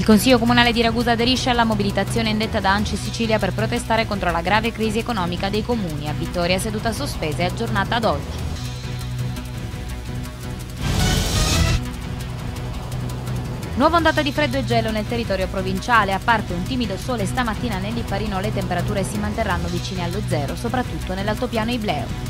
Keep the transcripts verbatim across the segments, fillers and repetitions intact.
Il Consiglio Comunale di Ragusa aderisce alla mobilitazione indetta da ANCI Sicilia per protestare contro la grave crisi economica dei comuni. A Vittoria seduta sospesa e aggiornata ad oggi. Nuova ondata di freddo e gelo nel territorio provinciale. A parte un timido sole stamattina nel Lipparino, le temperature si manterranno vicine allo zero, soprattutto nell'altopiano ibleo.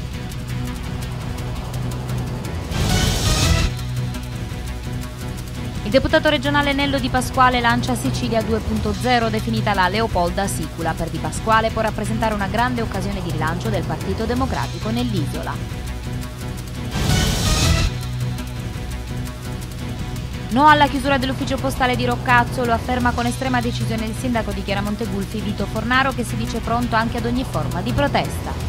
Il deputato regionale Nello Di Pasquale lancia Sicilia due punto zero, definita la Leopolda Sicula. Per Di Pasquale può rappresentare una grande occasione di rilancio del Partito Democratico nell'isola. No alla chiusura dell'ufficio postale di Roccazzo, lo afferma con estrema decisione il sindaco di Chiaramonte Gulfi Vito Fornaro, che si dice pronto anche ad ogni forma di protesta.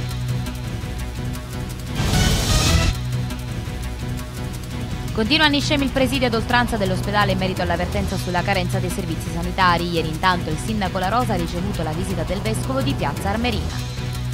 Continua a Niscemi il presidio ad oltranza dell'ospedale in merito all'avvertenza sulla carenza dei servizi sanitari. Ieri intanto il sindaco La Rosa ha ricevuto la visita del vescovo di Piazza Armerina.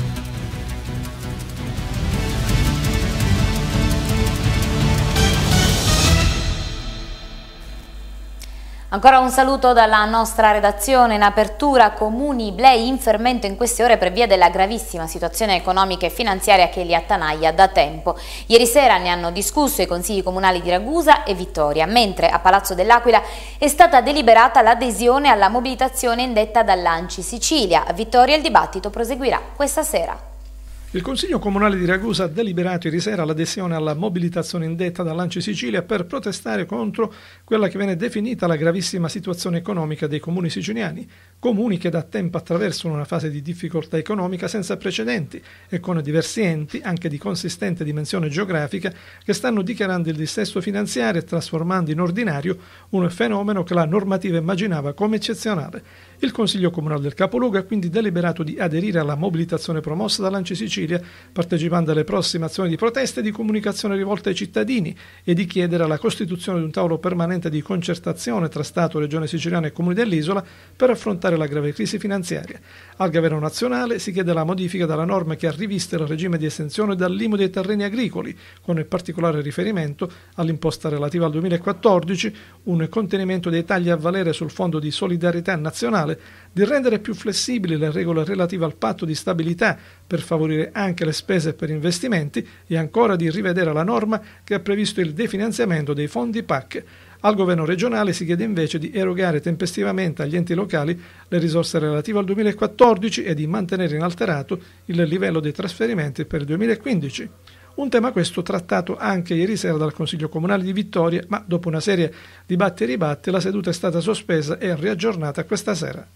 Ancora un saluto dalla nostra redazione. In apertura, comuni iblei in fermento in queste ore per via della gravissima situazione economica e finanziaria che li attanaglia da tempo. Ieri sera ne hanno discusso i consigli comunali di Ragusa e Vittoria, mentre a Palazzo dell'Aquila è stata deliberata l'adesione alla mobilitazione indetta dall'ANCI Sicilia. A Vittoria il dibattito proseguirà questa sera. Il Consiglio Comunale di Ragusa ha deliberato ieri sera l'adesione alla mobilitazione indetta dall'ANCI Sicilia per protestare contro quella che viene definita la gravissima situazione economica dei comuni siciliani, comuni che da tempo attraversano una fase di difficoltà economica senza precedenti e con diversi enti, anche di consistente dimensione geografica, che stanno dichiarando il dissesto finanziario e trasformando in ordinario un fenomeno che la normativa immaginava come eccezionale. Il Consiglio Comunale del Capoluogo ha quindi deliberato di aderire alla mobilitazione promossa dall'ANCI Sicilia, partecipando alle prossime azioni di protesta e di comunicazione rivolte ai cittadini, e di chiedere la costituzione di un tavolo permanente di concertazione tra Stato, Regione Siciliana e Comuni dell'isola per affrontare la grave crisi finanziaria. Al Governo nazionale si chiede la modifica della norma che ha rivisto il regime di esenzione dall'I M U dei terreni agricoli, con il particolare riferimento all'imposta relativa al duemilaquattordici, un contenimento dei tagli a valere sul Fondo di solidarietà nazionale, di rendere più flessibili le regole relative al patto di stabilità per favorire anche le spese per investimenti e ancora di rivedere la norma che ha previsto il definanziamento dei fondi P A C. Al governo regionale si chiede invece di erogare tempestivamente agli enti locali le risorse relative al duemilaquattordici e di mantenere inalterato il livello dei trasferimenti per il duemilaquindici. Un tema questo trattato anche ieri sera dal Consiglio Comunale di Vittoria, ma dopo una serie di batti e ribatti la seduta è stata sospesa e riaggiornata questa sera.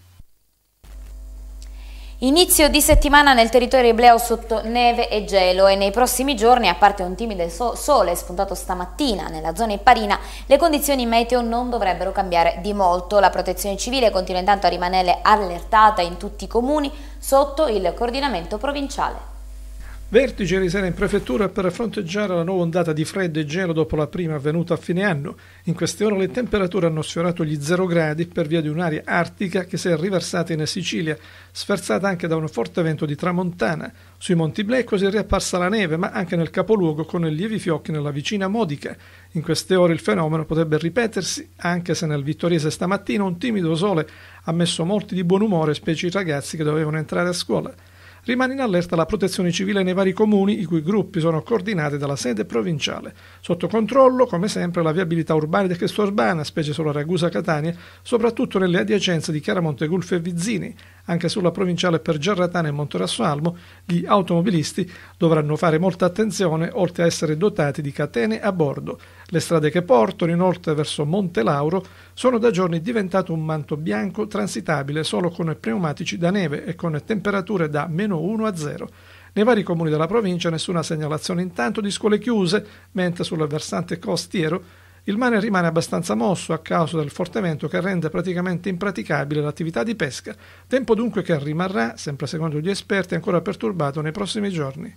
Inizio di settimana nel territorio ibleo sotto neve e gelo, e nei prossimi giorni, a parte un timido so- sole spuntato stamattina nella zona ipparina, le condizioni meteo non dovrebbero cambiare di molto. La Protezione Civile continua intanto a rimanere allertata in tutti i comuni sotto il coordinamento provinciale. Vertice ieri sera in prefettura per fronteggiare la nuova ondata di freddo e gelo dopo la prima avvenuta a fine anno. In queste ore le temperature hanno sfiorato gli zero gradi per via di un'aria artica che si è riversata in Sicilia, sferzata anche da un forte vento di tramontana. Sui Monti Iblei così è riapparsa la neve, ma anche nel capoluogo con lievi fiocchi nella vicina Modica. In queste ore il fenomeno potrebbe ripetersi, anche se nel vittoriese stamattina un timido sole ha messo molti di buon umore, specie i ragazzi che dovevano entrare a scuola. Rimane in allerta la Protezione Civile nei vari comuni, i cui gruppi sono coordinati dalla sede provinciale. Sotto controllo, come sempre, la viabilità urbana ed extraurbana, specie sulla Ragusa-Catania, soprattutto nelle adiacenze di Chiaramonte Gulfi e Vizzini. Anche sulla provinciale per Gerratana e Monterosso Almo, gli automobilisti dovranno fare molta attenzione, oltre a essere dotati di catene a bordo. Le strade che portano inoltre verso Monte Lauro sono da giorni diventate un manto bianco transitabile solo con pneumatici da neve e con temperature da meno uno a zero. Nei vari comuni della provincia nessuna segnalazione intanto di scuole chiuse, mentre sul versante costiero il mare rimane abbastanza mosso a causa del forte vento che rende praticamente impraticabile l'attività di pesca. Tempo dunque che rimarrà, sempre secondo gli esperti, ancora perturbato nei prossimi giorni.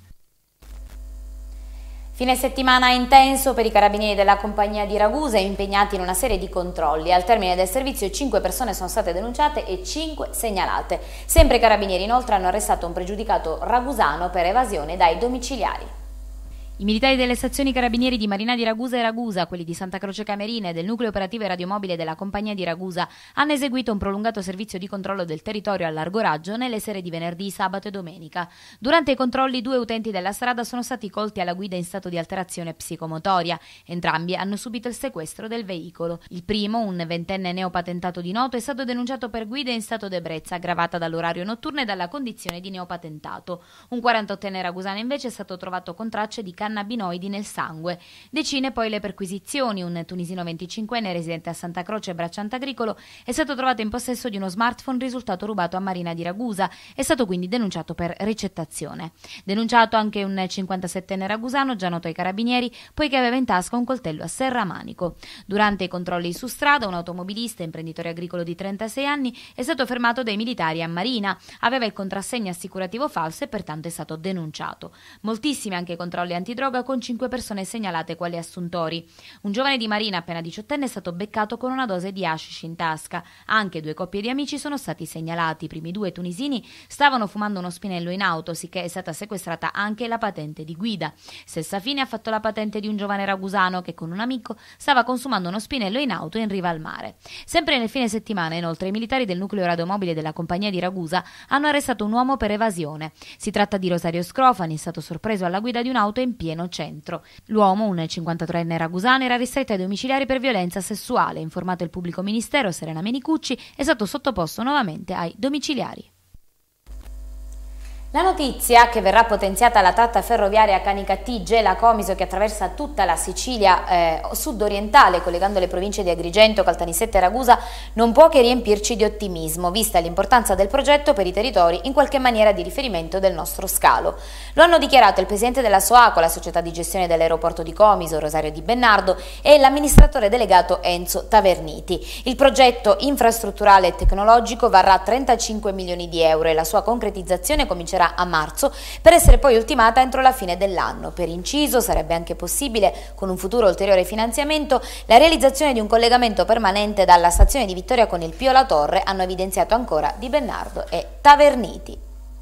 Fine settimana intenso per i carabinieri della compagnia di Ragusa, impegnati in una serie di controlli. Al termine del servizio cinque persone sono state denunciate e cinque segnalate. Sempre i carabinieri inoltre hanno arrestato un pregiudicato ragusano per evasione dai domiciliari. I militari delle stazioni carabinieri di Marina di Ragusa e Ragusa, quelli di Santa Croce Camerina e del nucleo operativo e radiomobile della compagnia di Ragusa hanno eseguito un prolungato servizio di controllo del territorio a largo raggio nelle sere di venerdì, sabato e domenica. Durante i controlli due utenti della strada sono stati colti alla guida in stato di alterazione psicomotoria. Entrambi hanno subito il sequestro del veicolo. Il primo, un ventenne neopatentato di Noto, è stato denunciato per guida in stato d'ebbrezza aggravata dall'orario notturno e dalla condizione di neopatentato. Un quarantottenne ragusano invece è stato trovato con tracce di cannabinoidi nel sangue. Decine poi le perquisizioni. Un tunisino venticinquenne residente a Santa Croce, bracciante agricolo, è stato trovato in possesso di uno smartphone risultato rubato a Marina di Ragusa. È stato quindi denunciato per ricettazione. Denunciato anche un cinquantasettenne ragusano, già noto ai carabinieri, poiché aveva in tasca un coltello a serramanico. Durante i controlli su strada, un automobilista, imprenditore agricolo di trentasei anni, è stato fermato dai militari a Marina. Aveva il contrassegno assicurativo falso e pertanto è stato denunciato. Moltissimi anche i controlli antidroga, con cinque persone segnalate quali assuntori. Un giovane di Marina, appena diciottenne, è stato beccato con una dose di hashish in tasca. Anche due coppie di amici sono stati segnalati. I primi due tunisini stavano fumando uno spinello in auto, sicché è stata sequestrata anche la patente di guida. Stessa fine ha fatto la patente di un giovane ragusano che con un amico stava consumando uno spinello in auto in riva al mare. Sempre nel fine settimana, inoltre, i militari del nucleo radiomobile della compagnia di Ragusa hanno arrestato un uomo per evasione. Si tratta di Rosario Scrofani, è stato sorpreso alla guida di un'auto in pieno centro. L'uomo, un cinquantatreenne ragusano, era ristretto ai domiciliari per violenza sessuale. Informato il pubblico ministero, Serena Menicucci, è stato sottoposto nuovamente ai domiciliari. La notizia che verrà potenziata la tratta ferroviaria Canicattì-Gela Comiso, che attraversa tutta la Sicilia eh, sud-orientale collegando le province di Agrigento, Caltanissetta e Ragusa, non può che riempirci di ottimismo, vista l'importanza del progetto per i territori in qualche maniera di riferimento del nostro scalo. Lo hanno dichiarato il presidente della SOACO, la società di gestione dell'aeroporto di Comiso, Rosario Di Bennardo, e l'amministratore delegato Enzo Taverniti. Il progetto infrastrutturale e tecnologico varrà trentacinque milioni di euro e la sua concretizzazione comincerà a marzo per essere poi ultimata entro la fine dell'anno. Per inciso, sarebbe anche possibile, con un futuro ulteriore finanziamento, la realizzazione di un collegamento permanente dalla stazione di Vittoria con il Pio La Torre, hanno evidenziato ancora Di Bennardo e Taverniti.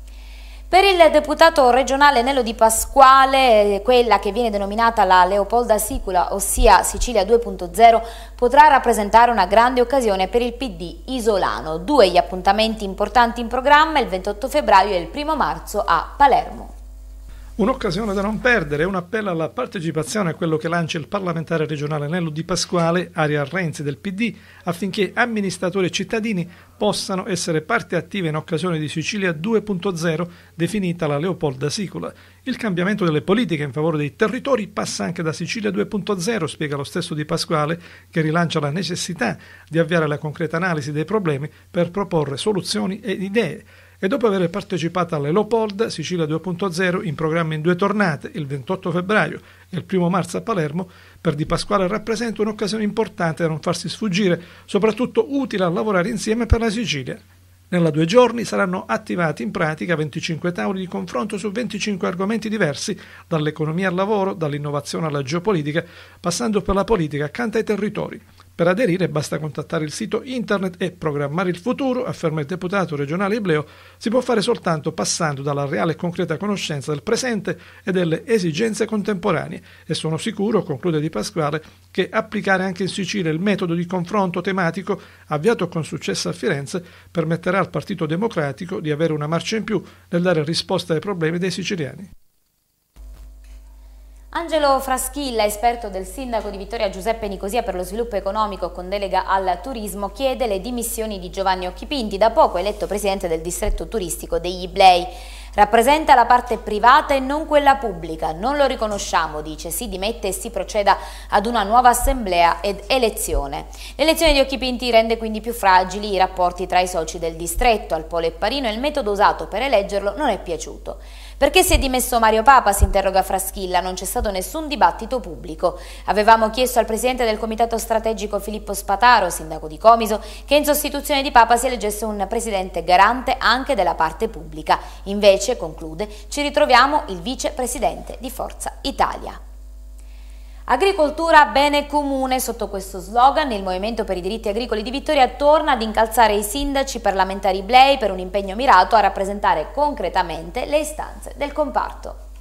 Per il deputato regionale Nello Di Pasquale, quella che viene denominata la Leopolda Sicula, ossia Sicilia due punto zero, potrà rappresentare una grande occasione per il P D isolano. Due gli appuntamenti importanti in programma, il ventotto febbraio e il primo marzo a Palermo. Un'occasione da non perdere, un appello alla partecipazione a quello che lancia il parlamentare regionale Nello Di Pasquale, Aria Renzi del P D, affinché amministratori e cittadini possano essere parte attiva in occasione di Sicilia due punto zero, definita la Leopolda Sicula. Il cambiamento delle politiche in favore dei territori passa anche da Sicilia due punto zero, spiega lo stesso Di Pasquale, che rilancia la necessità di avviare la concreta analisi dei problemi per proporre soluzioni e idee. E dopo aver partecipato alla Leopolda, Sicilia due punto zero, in programma in due tornate, il ventotto febbraio e il primo marzo a Palermo, per Di Pasquale rappresenta un'occasione importante da non farsi sfuggire, soprattutto utile a lavorare insieme per la Sicilia. Nella due giorni saranno attivati in pratica venticinque tavoli di confronto su venticinque argomenti diversi, dall'economia al lavoro, dall'innovazione alla geopolitica, passando per la politica accanto ai territori. Per aderire basta contattare il sito internet e programmare il futuro, afferma il deputato regionale Ibleo. Si può fare soltanto passando dalla reale e concreta conoscenza del presente e delle esigenze contemporanee. E sono sicuro, conclude Di Pasquale, che applicare anche in Sicilia il metodo di confronto tematico avviato con successo a Firenze permetterà al Partito Democratico di avere una marcia in più nel dare risposta ai problemi dei siciliani. Angelo Fraschilla, esperto del sindaco di Vittoria Giuseppe Nicosia per lo sviluppo economico con delega al turismo, chiede le dimissioni di Giovanni Occhipinti, da poco eletto presidente del distretto turistico degli Iblei. Rappresenta la parte privata e non quella pubblica, non lo riconosciamo, dice, si dimette e si proceda ad una nuova assemblea ed elezione. L'elezione di Occhipinti rende quindi più fragili i rapporti tra i soci del distretto. Al Polo Epparino il metodo usato per eleggerlo non è piaciuto. Perché si è dimesso Mario Papa, si interroga Fraschilla, non c'è stato nessun dibattito pubblico. Avevamo chiesto al presidente del comitato strategico Filippo Spataro, sindaco di Comiso, che in sostituzione di Papa si eleggesse un presidente garante anche della parte pubblica. Invece, conclude, ci ritroviamo il vicepresidente di Forza Italia. Agricoltura bene comune, sotto questo slogan il Movimento per i diritti agricoli di Vittoria torna ad incalzare i sindaci parlamentari iblei per un impegno mirato a rappresentare concretamente le istanze del comparto.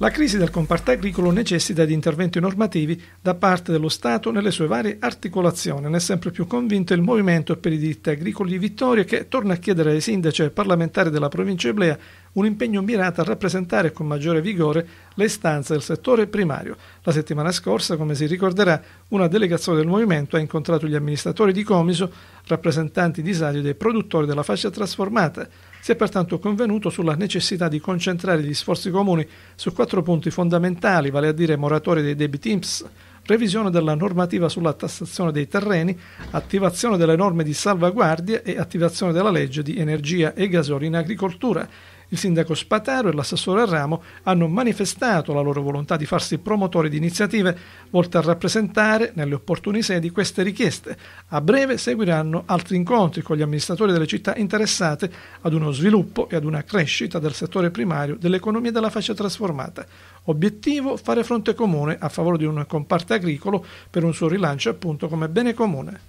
La crisi del comparto agricolo necessita di interventi normativi da parte dello Stato nelle sue varie articolazioni. Ne è sempre più convinto il Movimento per i diritti agricoli di Vittoria, che torna a chiedere ai sindaci e ai parlamentari della provincia di Iblea un impegno mirato a rappresentare con maggiore vigore le istanze del settore primario. La settimana scorsa, come si ricorderà, una delegazione del Movimento ha incontrato gli amministratori di Comiso, rappresentanti disabili e dei produttori della fascia trasformata. Si è pertanto convenuto sulla necessità di concentrare gli sforzi comuni su quattro punti fondamentali, vale a dire moratoria dei debiti I N P S, revisione della normativa sulla tassazione dei terreni, attivazione delle norme di salvaguardia e attivazione della legge di energia e gasolio in agricoltura. Il sindaco Spataro e l'assessore Ramo hanno manifestato la loro volontà di farsi promotori di iniziative volte a rappresentare nelle opportune sedi queste richieste. A breve seguiranno altri incontri con gli amministratori delle città interessate ad uno sviluppo e ad una crescita del settore primario dell'economia della fascia trasformata. Obiettivo: fare fronte comune a favore di un comparto agricolo per un suo rilancio appunto come bene comune.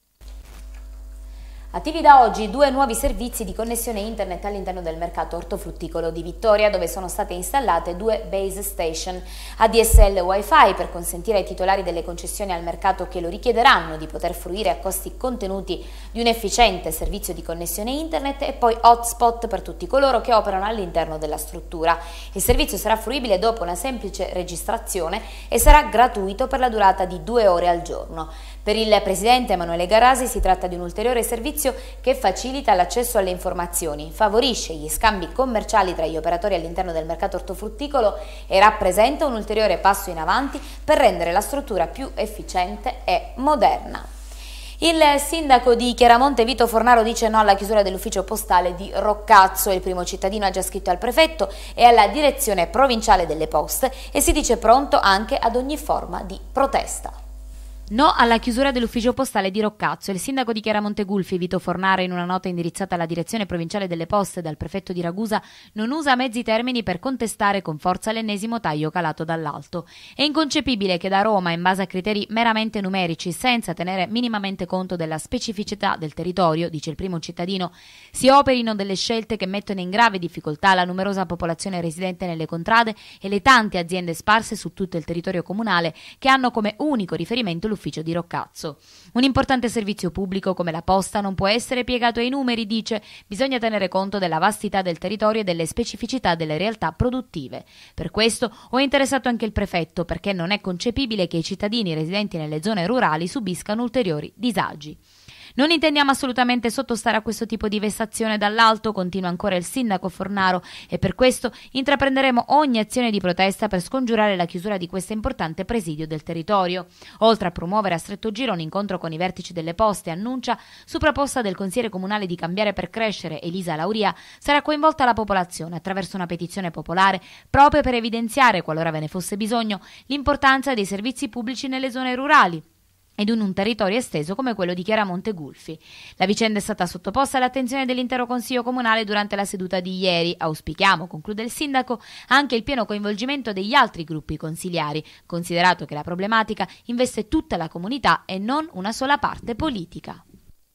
Attivi da oggi due nuovi servizi di connessione internet all'interno del mercato ortofrutticolo di Vittoria, dove sono state installate due base station A D S L Wi-Fi per consentire ai titolari delle concessioni al mercato che lo richiederanno di poter fruire a costi contenuti di un efficiente servizio di connessione internet, e poi hotspot per tutti coloro che operano all'interno della struttura. Il servizio sarà fruibile dopo una semplice registrazione e sarà gratuito per la durata di due ore al giorno. Per il presidente Emanuele Garasi si tratta di un ulteriore servizio che facilita l'accesso alle informazioni, favorisce gli scambi commerciali tra gli operatori all'interno del mercato ortofrutticolo e rappresenta un ulteriore passo in avanti per rendere la struttura più efficiente e moderna. Il sindaco di Chiaramonte Vito Fornaro dice no alla chiusura dell'ufficio postale di Roccazzo. Il primo cittadino ha già scritto al prefetto e alla direzione provinciale delle poste e si dice pronto anche ad ogni forma di protesta. No alla chiusura dell'ufficio postale di Roccazzo. Il sindaco di Chiaramonte Gulfi, Vito Fornaro, in una nota indirizzata alla direzione provinciale delle poste dal prefetto di Ragusa, non usa mezzi termini per contestare con forza l'ennesimo taglio calato dall'alto. È inconcepibile che da Roma, in base a criteri meramente numerici, senza tenere minimamente conto della specificità del territorio, dice il primo cittadino, si operino delle scelte che mettono in grave difficoltà la numerosa popolazione residente nelle contrade e le tante aziende sparse su tutto il territorio comunale che hanno come unico riferimento l'ufficio di Roccazzo. Un importante servizio pubblico come la posta non può essere piegato ai numeri, dice, bisogna tenere conto della vastità del territorio e delle specificità delle realtà produttive. Per questo ho interessato anche il prefetto, perché non è concepibile che i cittadini residenti nelle zone rurali subiscano ulteriori disagi. Non intendiamo assolutamente sottostare a questo tipo di vessazione dall'alto, continua ancora il sindaco Fornaro, e per questo intraprenderemo ogni azione di protesta per scongiurare la chiusura di questo importante presidio del territorio. Oltre a promuovere a stretto giro un incontro con i vertici delle poste, annuncia, su proposta del consigliere comunale di Cambiare per Crescere, Elisa Lauria, sarà coinvolta la popolazione attraverso una petizione popolare proprio per evidenziare, qualora ve ne fosse bisogno, l'importanza dei servizi pubblici nelle zone rurali ed in un territorio esteso come quello di Chiaramonte Gulfi. La vicenda è stata sottoposta all'attenzione dell'intero Consiglio Comunale durante la seduta di ieri. Auspichiamo, conclude il sindaco, anche il pieno coinvolgimento degli altri gruppi consiliari, considerato che la problematica investe tutta la comunità e non una sola parte politica.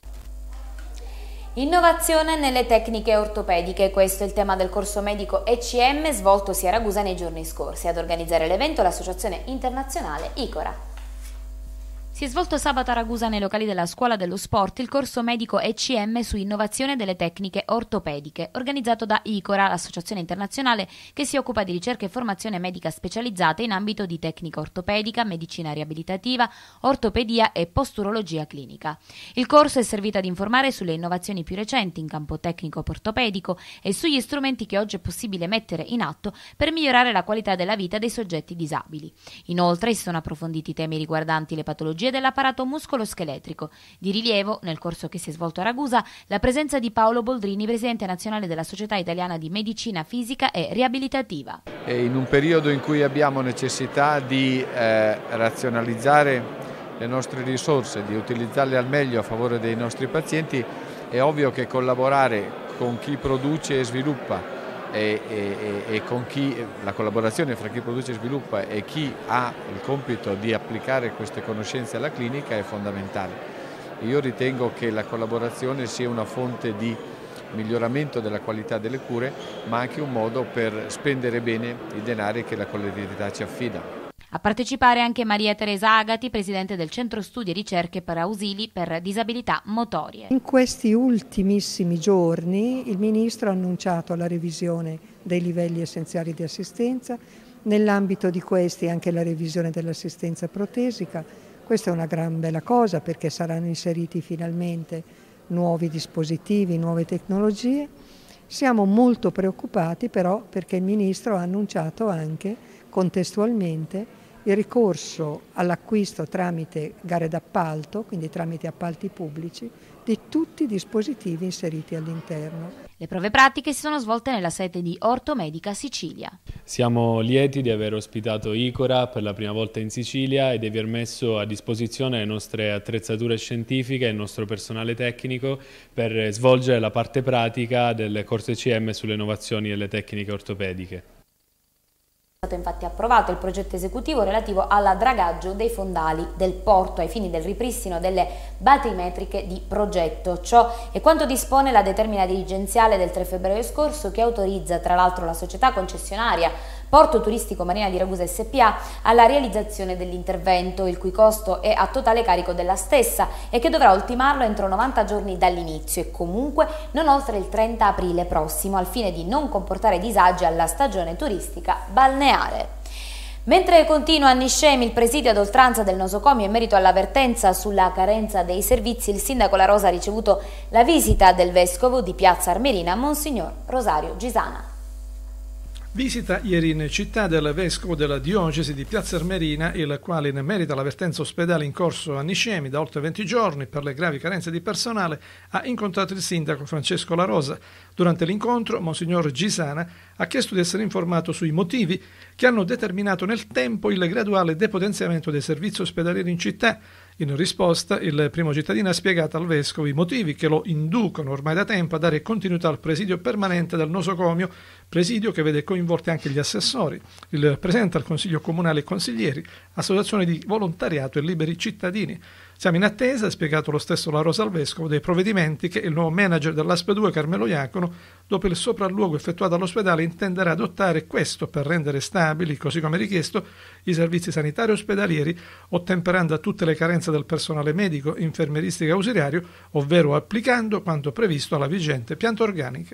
Innovazione nelle tecniche ortopediche, questo è il tema del corso medico E C M svoltosi a Ragusa nei giorni scorsi. Ad organizzare l'evento l'associazione internazionale ICORA. Si è svolto sabato a Ragusa nei locali della Scuola dello Sport il corso medico E C M su innovazione delle tecniche ortopediche, organizzato da ICORA, l'associazione internazionale che si occupa di ricerca e formazione medica specializzata in ambito di tecnica ortopedica, medicina riabilitativa, ortopedia e posturologia clinica. Il corso è servito ad informare sulle innovazioni più recenti in campo tecnico ortopedico e sugli strumenti che oggi è possibile mettere in atto per migliorare la qualità della vita dei soggetti disabili. Inoltre si sono approfonditi temi riguardanti le patologie dell'apparato muscolo-scheletrico. Di rilievo, nel corso che si è svolto a Ragusa, la presenza di Paolo Boldrini, presidente nazionale della Società Italiana di Medicina Fisica e Riabilitativa. E in un periodo in cui abbiamo necessità di eh, razionalizzare le nostre risorse, di utilizzarle al meglio a favore dei nostri pazienti, è ovvio che collaborare con chi produce e sviluppa E, e, e con chi, la collaborazione fra chi produce e sviluppa e chi ha il compito di applicare queste conoscenze alla clinica è fondamentale. Io ritengo che la collaborazione sia una fonte di miglioramento della qualità delle cure, ma anche un modo per spendere bene i denari che la collettività ci affida. A partecipare anche Maria Teresa Agati, presidente del Centro Studi e Ricerche per Ausili per Disabilità Motorie. In questi ultimissimi giorni il Ministro ha annunciato la revisione dei livelli essenziali di assistenza, nell'ambito di questi anche la revisione dell'assistenza protesica. Questa è una gran bella cosa perché saranno inseriti finalmente nuovi dispositivi, nuove tecnologie. Siamo molto preoccupati però perché il Ministro ha annunciato anche contestualmente il ricorso all'acquisto tramite gare d'appalto, quindi tramite appalti pubblici, di tutti i dispositivi inseriti all'interno. Le prove pratiche si sono svolte nella sede di Ortomedica Sicilia. Siamo lieti di aver ospitato ICORA per la prima volta in Sicilia e di aver messo a disposizione le nostre attrezzature scientifiche e il nostro personale tecnico per svolgere la parte pratica del corso E C M sulle innovazioni e le tecniche ortopediche. È stato infatti approvato il progetto esecutivo relativo al dragaggio dei fondali del porto ai fini del ripristino delle batimetriche di progetto. Ciò è quanto dispone la determina dirigenziale del tre febbraio scorso, che autorizza tra l'altro la società concessionaria Porto Turistico Marina di Ragusa S P A alla realizzazione dell'intervento, il cui costo è a totale carico della stessa e che dovrà ultimarlo entro novanta giorni dall'inizio e comunque non oltre il trenta aprile prossimo, al fine di non comportare disagi alla stagione turistica balneare. Mentre continua a Niscemi il presidio ad oltranza del nosocomio in merito all'avvertenza sulla carenza dei servizi, il sindaco La Rosa ha ricevuto la visita del vescovo di Piazza Armerina, Monsignor Rosario Gisana. Visita ieri in città del vescovo della diocesi di Piazza Armerina, il quale, in merito all'avvertenza ospedale in corso a Niscemi da oltre venti giorni per le gravi carenze di personale, ha incontrato il sindaco Francesco La Rosa. Durante l'incontro, Monsignor Gisana ha chiesto di essere informato sui motivi che hanno determinato nel tempo il graduale depotenziamento dei servizi ospedalieri in città. In risposta, il primo cittadino ha spiegato al vescovo i motivi che lo inducono ormai da tempo a dare continuità al presidio permanente del nosocomio, presidio che vede coinvolti anche gli assessori, il presidente del Consiglio Comunale e consiglieri, associazioni di volontariato e liberi cittadini. Siamo in attesa, ha spiegato lo stesso La Rosa al vescovo, dei provvedimenti che il nuovo manager dell'A S P due, Carmelo Iacono, dopo il sopralluogo effettuato all'ospedale, intenderà adottare questo per rendere stabili, così come richiesto, i servizi sanitari ospedalieri, ottemperando a tutte le carenze del personale medico, infermieristico e ausiliario, ovvero applicando quanto previsto alla vigente pianta organica.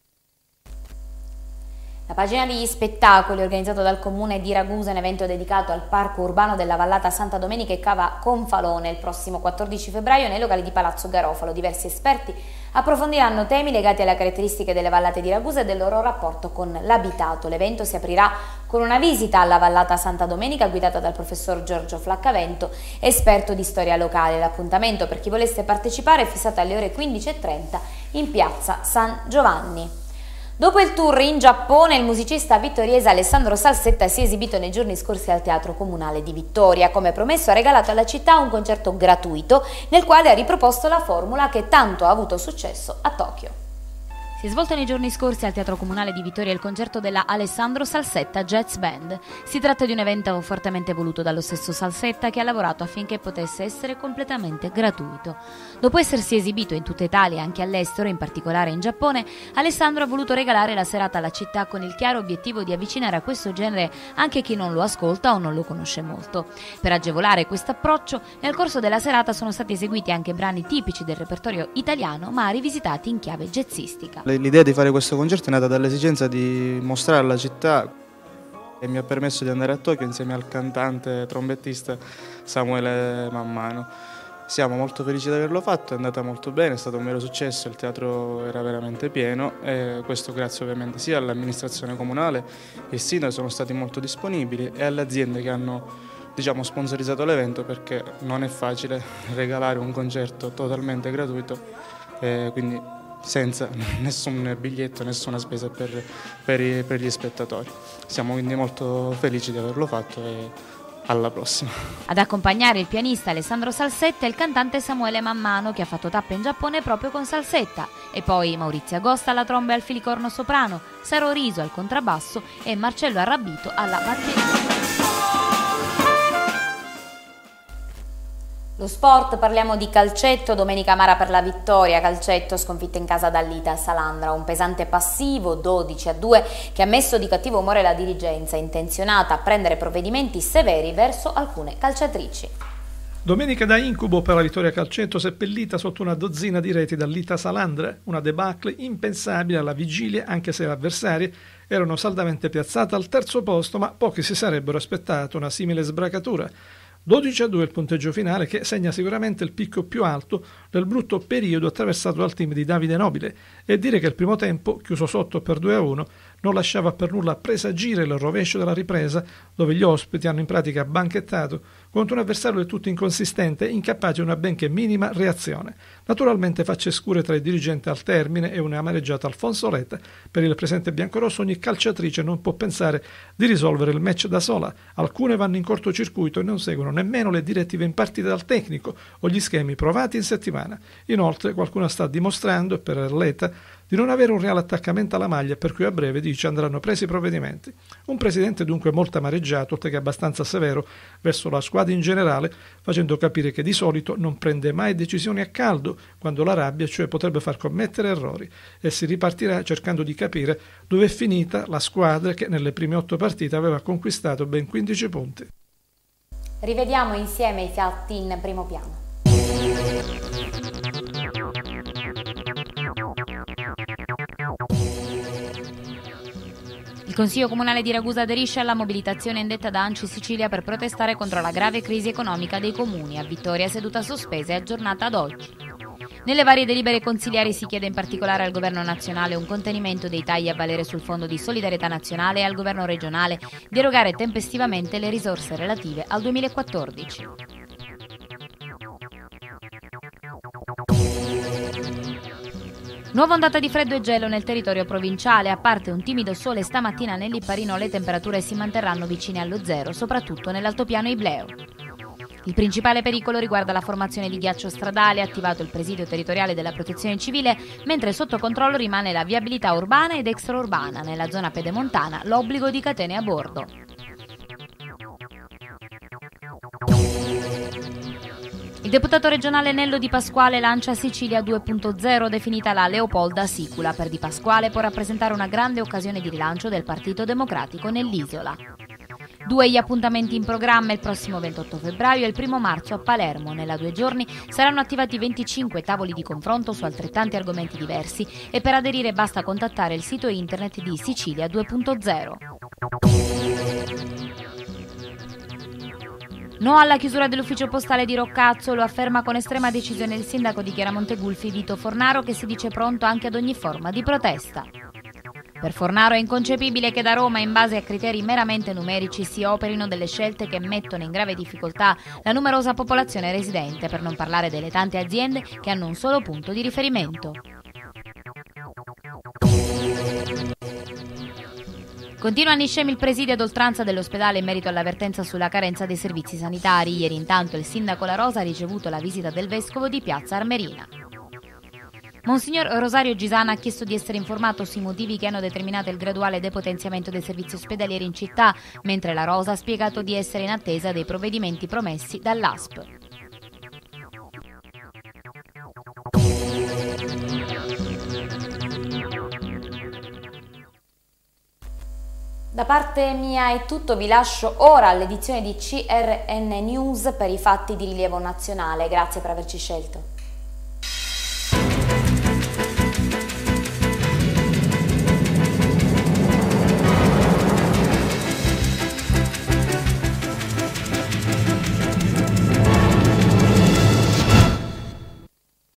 La pagina degli spettacoli, organizzato dal Comune di Ragusa, un evento dedicato al Parco Urbano della Vallata Santa Domenica e Cava Confalone, il prossimo quattordici febbraio nei locali di Palazzo Garofalo. Diversi esperti approfondiranno temi legati alle caratteristiche delle vallate di Ragusa e del loro rapporto con l'abitato. L'evento si aprirà con una visita alla Vallata Santa Domenica guidata dal professor Giorgio Flaccavento, esperto di storia locale. L'appuntamento per chi volesse partecipare è fissato alle ore quindici e trenta in piazza San Giovanni. Dopo il tour in Giappone, il musicista vittoriese Alessandro Salsetta si è esibito nei giorni scorsi al Teatro Comunale di Vittoria. Come promesso, ha regalato alla città un concerto gratuito nel quale ha riproposto la formula che tanto ha avuto successo a Tokyo. Si è svolto nei giorni scorsi al Teatro Comunale di Vittoria il concerto della Alessandro Salsetta Jazz Band. Si tratta di un evento fortemente voluto dallo stesso Salsetta, che ha lavorato affinché potesse essere completamente gratuito. Dopo essersi esibito in tutta Italia e anche all'estero, in particolare in Giappone, Alessandro ha voluto regalare la serata alla città con il chiaro obiettivo di avvicinare a questo genere anche chi non lo ascolta o non lo conosce molto. Per agevolare questo approccio, nel corso della serata sono stati eseguiti anche brani tipici del repertorio italiano, ma rivisitati in chiave jazzistica. L'idea di fare questo concerto è nata dall'esigenza di mostrare alla città e mi ha permesso di andare a Tokyo insieme al cantante trombettista Samuele Mammano. Siamo molto felici di averlo fatto, è andata molto bene, è stato un vero successo, il teatro era veramente pieno e questo grazie ovviamente sia all'amministrazione comunale, il sindaco sono stati molto disponibili e alle aziende che hanno, diciamo, sponsorizzato l'evento, perché non è facile regalare un concerto totalmente gratuito, eh, quindi senza nessun biglietto, nessuna spesa per, per, i, per gli spettatori. Siamo quindi molto felici di averlo fatto e alla prossima. Ad accompagnare il pianista Alessandro Salsetta e il cantante Samuele Mammano, che ha fatto tappa in Giappone proprio con Salsetta, e poi Maurizio Agosta alla tromba e al filicorno soprano, Saro Riso al contrabbasso e Marcello Arrabito alla batteria. Lo sport, parliamo di calcetto, domenica amara per la vittoria, calcetto sconfitta in casa dall'Ita Salandra, un pesante passivo dodici a due che ha messo di cattivo umore la dirigenza, intenzionata a prendere provvedimenti severi verso alcune calciatrici. Domenica da incubo per la vittoria calcetto seppellita sotto una dozzina di reti dall'Ita Salandra, una debacle impensabile alla vigilia anche se le avversarie erano saldamente piazzate al terzo posto, ma pochi si sarebbero aspettato una simile sbracatura. dodici a due il punteggio finale che segna sicuramente il picco più alto del brutto periodo attraversato dal team di Davide Nobile e dire che il primo tempo, chiuso sotto per due a uno, non lasciava per nulla presagire il rovescio della ripresa dove gli ospiti hanno in pratica banchettato contro un avversario del tutto inconsistente e incapace di una benché minima reazione. Naturalmente facce scure tra i dirigenti al termine e una amareggiata Alfonso Letta. Per il presente biancorosso ogni calciatrice non può pensare di risolvere il match da sola. Alcune vanno in cortocircuito e non seguono nemmeno le direttive impartite dal tecnico o gli schemi provati in settimana. Inoltre qualcuno sta dimostrando, per Letta, di non avere un reale attaccamento alla maglia, per cui a breve, dice, andranno presi provvedimenti. Un presidente dunque molto amareggiato, oltre che abbastanza severo, verso la squadra in generale, facendo capire che di solito non prende mai decisioni a caldo, quando la rabbia, cioè, potrebbe far commettere errori, e si ripartirà cercando di capire dove è finita la squadra che nelle prime otto partite aveva conquistato ben quindici punti. Rivediamo insieme i fatti in primo piano. Il Consiglio Comunale di Ragusa aderisce alla mobilitazione indetta da ANCI Sicilia per protestare contro la grave crisi economica dei comuni. A Vittoria seduta sospesa e aggiornata ad oggi. Nelle varie delibere consiliari si chiede in particolare al Governo nazionale un contenimento dei tagli a valere sul Fondo di Solidarietà Nazionale e al Governo regionale di erogare tempestivamente le risorse relative al duemilaquattordici. Nuova ondata di freddo e gelo nel territorio provinciale, a parte un timido sole stamattina nel Lipparino le temperature si manterranno vicine allo zero, soprattutto nell'altopiano Ibleo. Il principale pericolo riguarda la formazione di ghiaccio stradale, attivato il presidio territoriale della Protezione Civile, mentre sotto controllo rimane la viabilità urbana ed extraurbana, nella zona pedemontana l'obbligo di catene a bordo. Il deputato regionale Nello Di Pasquale lancia Sicilia due punto zero, definita la Leopolda Sicula. Per Di Pasquale può rappresentare una grande occasione di rilancio del Partito Democratico nell'isola. Due gli appuntamenti in programma: il prossimo ventotto febbraio e il primo marzo a Palermo. Nella due giorni saranno attivati venticinque tavoli di confronto su altrettanti argomenti diversi e per aderire basta contattare il sito internet di Sicilia due punto zero. No alla chiusura dell'ufficio postale di Roccazzo, lo afferma con estrema decisione il sindaco di Chiaramontegulfi Vito Fornaro, che si dice pronto anche ad ogni forma di protesta. Per Fornaro è inconcepibile che da Roma, in base a criteri meramente numerici, si operino delle scelte che mettono in grave difficoltà la numerosa popolazione residente, per non parlare delle tante aziende che hanno un solo punto di riferimento. Continua a Niscemi il presidio ad oltranza dell'ospedale in merito all'avvertenza sulla carenza dei servizi sanitari. Ieri intanto il sindaco La Rosa ha ricevuto la visita del vescovo di Piazza Armerina. Monsignor Rosario Gisana ha chiesto di essere informato sui motivi che hanno determinato il graduale depotenziamento dei servizi ospedalieri in città, mentre La Rosa ha spiegato di essere in attesa dei provvedimenti promessi dall'A S P. Da parte mia è tutto, vi lascio ora all'edizione di C R N News per i fatti di rilievo nazionale. Grazie per averci scelto.